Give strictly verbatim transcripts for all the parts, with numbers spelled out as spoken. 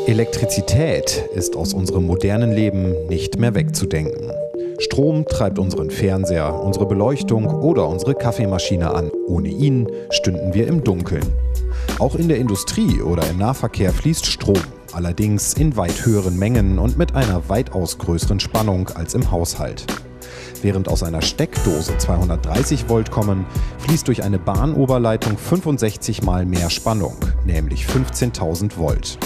Elektrizität ist aus unserem modernen Leben nicht mehr wegzudenken. Strom treibt unseren Fernseher, unsere Beleuchtung oder unsere Kaffeemaschine an. Ohne ihn stünden wir im Dunkeln. Auch in der Industrie oder im Nahverkehr fließt Strom, allerdings in weit höheren Mengen und mit einer weitaus größeren Spannung als im Haushalt. Während aus einer Steckdose zweihundertdreißig Volt kommen, fließt durch eine Bahnoberleitung fünfundsechzig Mal mehr Spannung, nämlich fünfzehntausend Volt.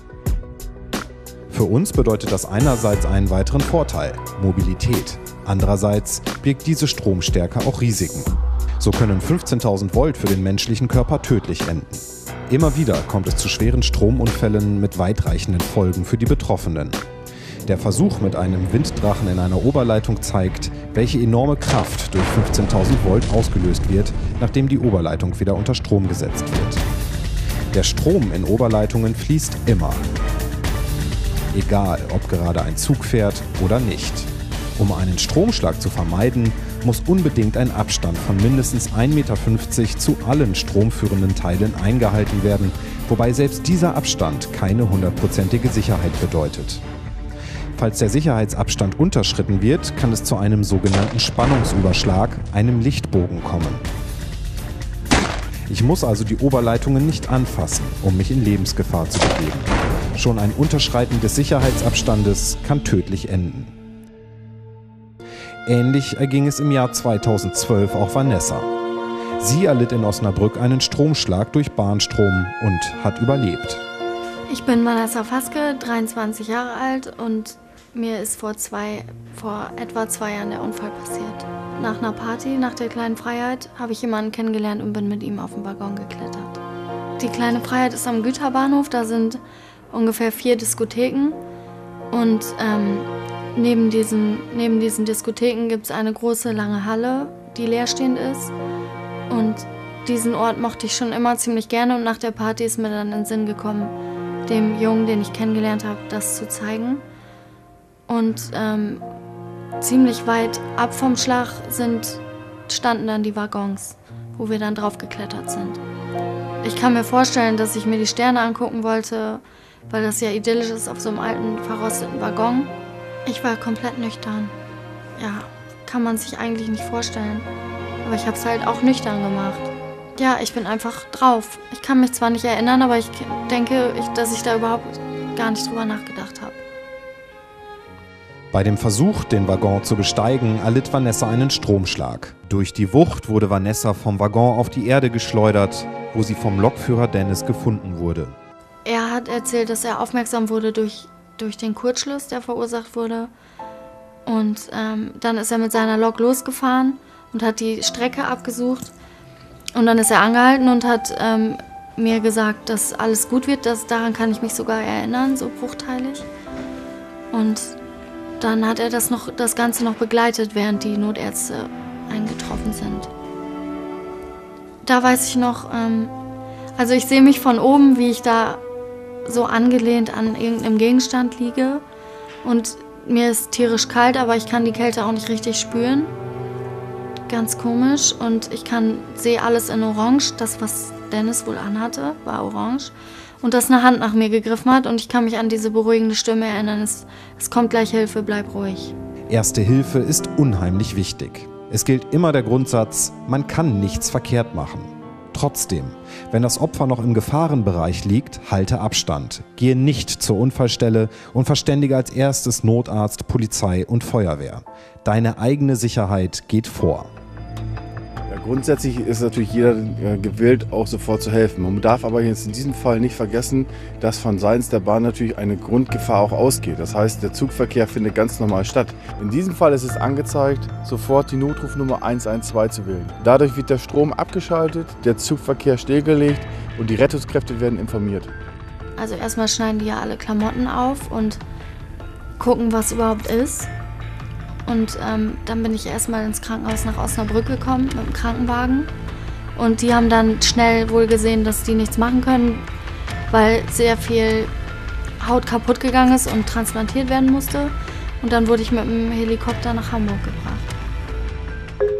Für uns bedeutet das einerseits einen weiteren Vorteil, Mobilität. Andererseits birgt diese Stromstärke auch Risiken. So können fünfzehntausend Volt für den menschlichen Körper tödlich enden. Immer wieder kommt es zu schweren Stromunfällen mit weitreichenden Folgen für die Betroffenen. Der Versuch mit einem Winddrachen in einer Oberleitung zeigt, welche enorme Kraft durch fünfzehntausend Volt ausgelöst wird, nachdem die Oberleitung wieder unter Strom gesetzt wird. Der Strom in Oberleitungen fließt immer. Egal, ob gerade ein Zug fährt oder nicht. Um einen Stromschlag zu vermeiden, muss unbedingt ein Abstand von mindestens ein Meter fünfzig zu allen stromführenden Teilen eingehalten werden, wobei selbst dieser Abstand keine hundertprozentige Sicherheit bedeutet. Falls der Sicherheitsabstand unterschritten wird, kann es zu einem sogenannten Spannungsüberschlag, einem Lichtbogen, kommen. Ich muss also die Oberleitungen nicht anfassen, um mich in Lebensgefahr zu begeben. Schon ein Unterschreiten des Sicherheitsabstandes kann tödlich enden. Ähnlich erging es im Jahr zweitausendzwölf auch Vanessa. Sie erlitt in Osnabrück einen Stromschlag durch Bahnstrom und hat überlebt. Ich bin Vanessa Faske, dreiundzwanzig Jahre alt, und mir ist vor, zwei, vor etwa zwei Jahren der Unfall passiert. Nach einer Party, nach der Kleinen Freiheit, habe ich jemanden kennengelernt und bin mit ihm auf den Waggon geklettert. Die Kleine Freiheit ist am Güterbahnhof, da sind ungefähr vier Diskotheken, und ähm, neben, diesen, neben diesen Diskotheken gibt es eine große, lange Halle, die leerstehend ist, und diesen Ort mochte ich schon immer ziemlich gerne, und nach der Party ist mir dann in den Sinn gekommen, dem Jungen, den ich kennengelernt habe, das zu zeigen. Und ähm, ziemlich weit ab vom Schlag sind, standen dann die Waggons, wo wir dann drauf geklettert sind. Ich kann mir vorstellen, dass ich mir die Sterne angucken wollte, weil das ja idyllisch ist auf so einem alten, verrosteten Waggon. Ich war komplett nüchtern. Ja, kann man sich eigentlich nicht vorstellen. Aber ich habe es halt auch nüchtern gemacht. Ja, ich bin einfach drauf. Ich kann mich zwar nicht erinnern, aber ich denke, ich, dass ich da überhaupt gar nicht drüber nachgedacht habe. Bei dem Versuch, den Waggon zu besteigen, erlitt Vanessa einen Stromschlag. Durch die Wucht wurde Vanessa vom Waggon auf die Erde geschleudert, wo sie vom Lokführer Dennis gefunden wurde. Er hat erzählt, dass er aufmerksam wurde durch, durch den Kurzschluss, der verursacht wurde. Und ähm, dann ist er mit seiner Lok losgefahren und hat die Strecke abgesucht. Und dann ist er angehalten und hat ähm, mir gesagt, dass alles gut wird. Das, daran kann ich mich sogar erinnern, so bruchteilig. Und dann hat er das, noch, das Ganze noch begleitet, während die Notärzte eingetroffen sind. Da weiß ich noch, ähm, also ich sehe mich von oben, wie ich da so angelehnt an irgendeinem Gegenstand liege. Und mir ist tierisch kalt, aber ich kann die Kälte auch nicht richtig spüren. Ganz komisch. Und ich kann sehe alles in Orange. Das, was Dennis wohl anhatte, war orange. Und dass eine Hand nach mir gegriffen hat, und ich kann mich an diese beruhigende Stimme erinnern, es, es kommt gleich Hilfe, bleib ruhig. Erste Hilfe ist unheimlich wichtig. Es gilt immer der Grundsatz, man kann nichts verkehrt machen. Trotzdem, wenn das Opfer noch im Gefahrenbereich liegt, halte Abstand, gehe nicht zur Unfallstelle und verständige als erstes Notarzt, Polizei und Feuerwehr. Deine eigene Sicherheit geht vor. Grundsätzlich ist natürlich jeder gewillt, auch sofort zu helfen. Man darf aber jetzt in diesem Fall nicht vergessen, dass von seitens der Bahn natürlich eine Grundgefahr auch ausgeht. Das heißt, der Zugverkehr findet ganz normal statt. In diesem Fall ist es angezeigt, sofort die Notrufnummer eins eins zwei zu wählen. Dadurch wird der Strom abgeschaltet, der Zugverkehr stillgelegt und die Rettungskräfte werden informiert. Also erstmal schneiden die ja alle Klamotten auf und gucken, was überhaupt ist. Und ähm, dann bin ich erstmal ins Krankenhaus nach Osnabrück gekommen mit dem Krankenwagen. Und die haben dann schnell wohl gesehen, dass die nichts machen können, weil sehr viel Haut kaputt gegangen ist und transplantiert werden musste. Und dann wurde ich mit dem Helikopter nach Hamburg gebracht.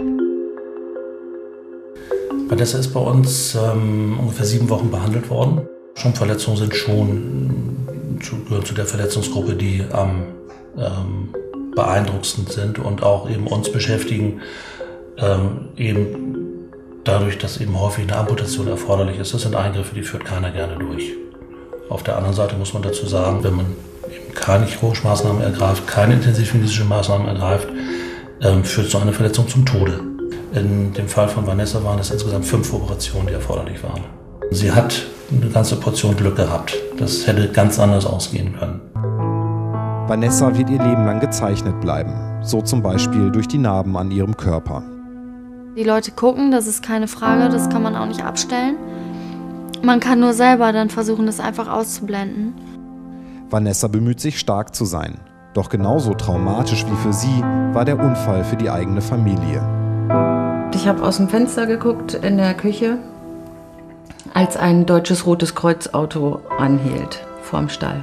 Vanessa ist bei uns ähm, ungefähr sieben Wochen behandelt worden. Schrumpfverletzungen sind schon gehören zu der Verletzungsgruppe, die am ähm, beeindruckendsten sind und auch eben uns beschäftigen, ähm, eben dadurch, dass eben häufig eine Amputation erforderlich ist. Das sind Eingriffe, die führt keiner gerne durch. Auf der anderen Seite muss man dazu sagen, wenn man eben keine chirurgische Maßnahmen ergreift, keine intensivmedizinische Maßnahmen ergreift, ähm, führt so eine Verletzung zum Tode. In dem Fall von Vanessa waren es insgesamt fünf Operationen, die erforderlich waren. Sie hat eine ganze Portion Glück gehabt. Das hätte ganz anders ausgehen können. Vanessa wird ihr Leben lang gezeichnet bleiben, so zum Beispiel durch die Narben an ihrem Körper. Die Leute gucken, das ist keine Frage, das kann man auch nicht abstellen. Man kann nur selber dann versuchen, das einfach auszublenden. Vanessa bemüht sich, stark zu sein. Doch genauso traumatisch wie für sie war der Unfall für die eigene Familie. Ich habe aus dem Fenster geguckt in der Küche, als ein deutsches Rotes Kreuz Auto anhielt vorm Stall.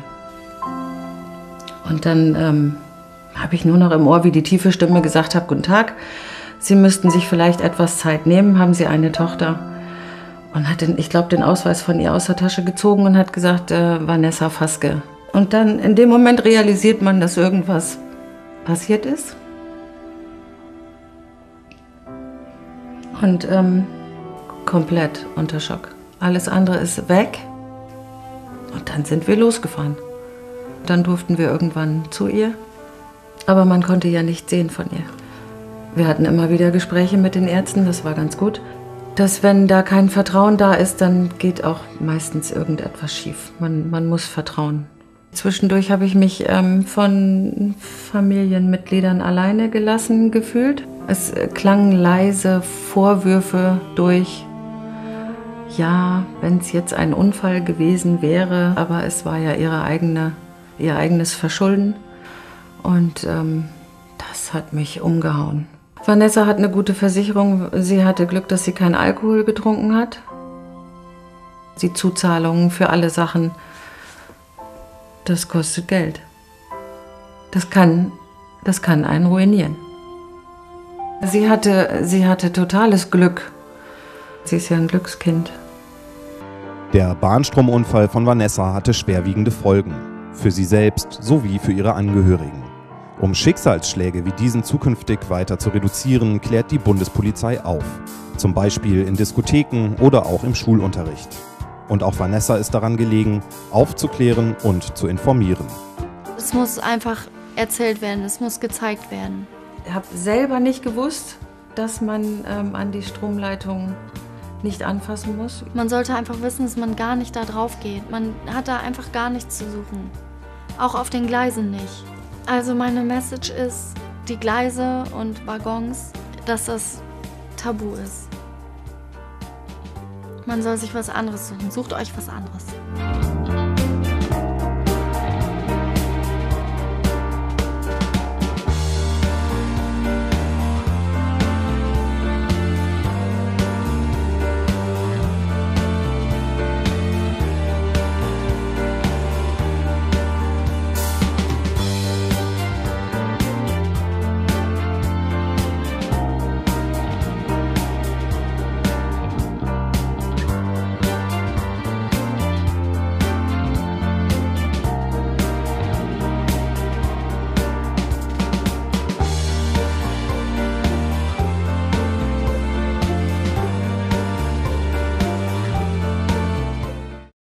Und dann ähm, habe ich nur noch im Ohr, wie die tiefe Stimme gesagt hat: Guten Tag, Sie müssten sich vielleicht etwas Zeit nehmen, haben Sie eine Tochter? Und hat, den, ich glaube, den Ausweis von ihr aus der Tasche gezogen und hat gesagt, äh, Vanessa Faske. Und dann in dem Moment realisiert man, dass irgendwas passiert ist. Und ähm, komplett unter Schock. Alles andere ist weg. Und dann sind wir losgefahren. Dann durften wir irgendwann zu ihr. Aber man konnte ja nichts sehen von ihr. Wir hatten immer wieder Gespräche mit den Ärzten, das war ganz gut. Dass wenn da kein Vertrauen da ist, dann geht auch meistens irgendetwas schief. Man, man muss vertrauen. Zwischendurch habe ich mich ähm, von Familienmitgliedern alleine gelassen gefühlt. Es klangen leise Vorwürfe durch. Ja, wenn es jetzt ein Unfall gewesen wäre, aber es war ja ihre eigene, ihr eigenes Verschulden. Und ähm, das hat mich umgehauen. Vanessa hat eine gute Versicherung. Sie hatte Glück, dass sie keinen Alkohol getrunken hat. Die Zuzahlungen für alle Sachen, das kostet Geld. Das kann, das kann einen ruinieren. Sie hatte, sie hatte totales Glück. Sie ist ja ein Glückskind. Der Bahnstromunfall von Vanessa hatte schwerwiegende Folgen. Für sie selbst sowie für ihre Angehörigen. Um Schicksalsschläge wie diesen zukünftig weiter zu reduzieren, klärt die Bundespolizei auf. Zum Beispiel in Diskotheken oder auch im Schulunterricht. Und auch Vanessa ist daran gelegen, aufzuklären und zu informieren. Es muss einfach erzählt werden, es muss gezeigt werden. Ich habe selber nicht gewusst, dass man ähm, an die Stromleitung nicht anfassen muss. Man sollte einfach wissen, dass man gar nicht da drauf geht. Man hat da einfach gar nichts zu suchen. Auch auf den Gleisen nicht. Also meine Message ist, die Gleise und Waggons, dass das tabu ist. Man soll sich was anderes suchen. Sucht euch was anderes.